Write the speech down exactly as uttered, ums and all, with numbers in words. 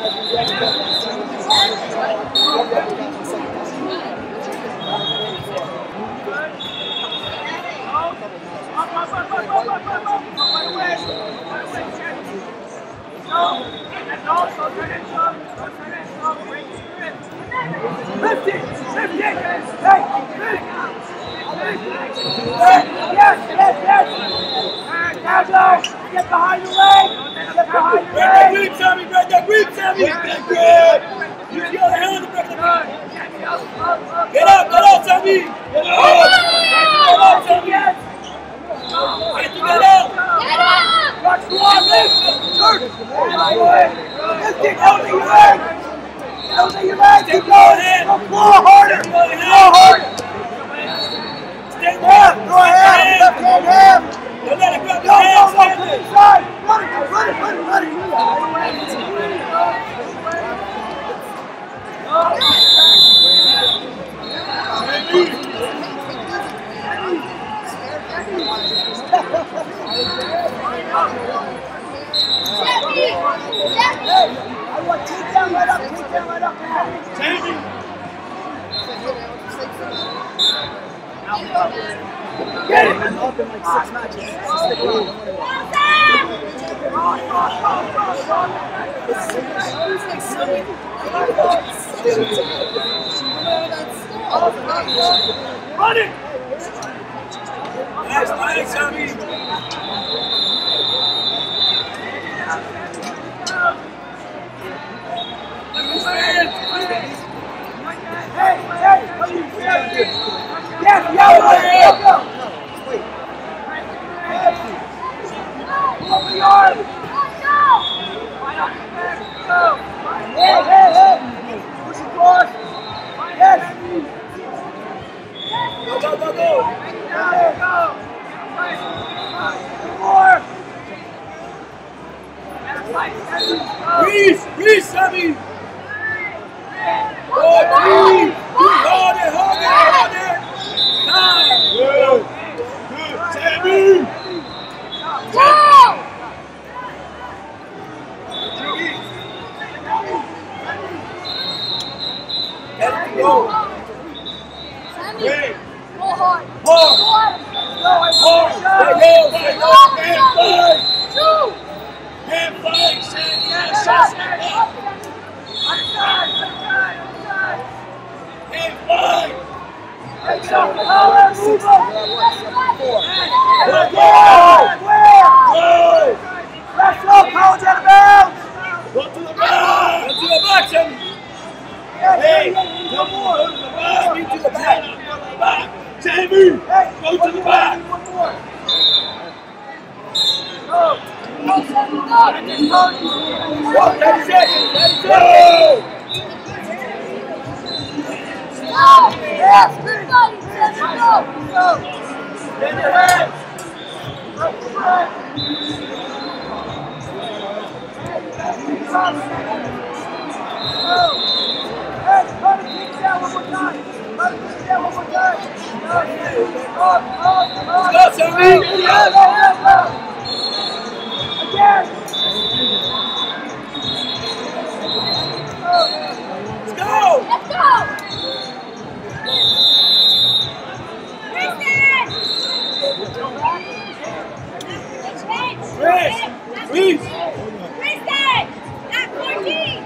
Lift it! Lift it! Hey! Yes! Yes! Yes! Down low! Get behind the leg! Get behind the leg! Break that rib, Sammy! Break that rib, Sammy! Break that rib! You feel the hell in the break that rib! Get up! Get up, Sammy! Get up! Get up, Sammy! Get to get up! Get up! Watch the one! Lift! Turn! Lift it! Elevate your leg! Elevate your leg! Keep going! Go claw harder! Claw harder! Stay Half! there! Go ahead! Left hand half! Don't let it grab Go, your go, hands, go! stand To the there! side! Run it! Run it! Run it! Run I want take down right up, take down right up now. Jamie! Get it! I'm up in like six matches. Stick around. Run it! Nice, nice, Sammy! Hey, hey, what are you doing? Yes, yeah, go, go. Open the arm. Hey, hey, hey. Push it forward. Yes. Go, go, go, go! There, go. More. Breathe! Breathe, Sammy! Oh, breathe! Hold it, hold it, hold it! Time! Good! Good! Sammy! Go! Let it go! Great! Go hard. Hard! Hard! Stay low, stay low! Hand fight! Two. Hand fight! Stand there! Shots stand up! Hand fight! Let's go! Move up! Good! Where? Good! Let's go, college out of bounds! Go to the back! Go to the back, Sammy! Hey! Go to the back! Go to the back! Go to the back! Sammy! Go to the back! One more! Go! Go, Sammy, go! Go! thirty seconds! thirty seconds! Go! Yes! Good buddy! Sammy, go! Go! Bend your head! Hey, try to kick down one more time. Try to kick down one more time. Up, up, up. Go, Sammy! Go, go, go, go. Again. Let's go! Let's go. Chris! Chris! Kristen! At fourteen!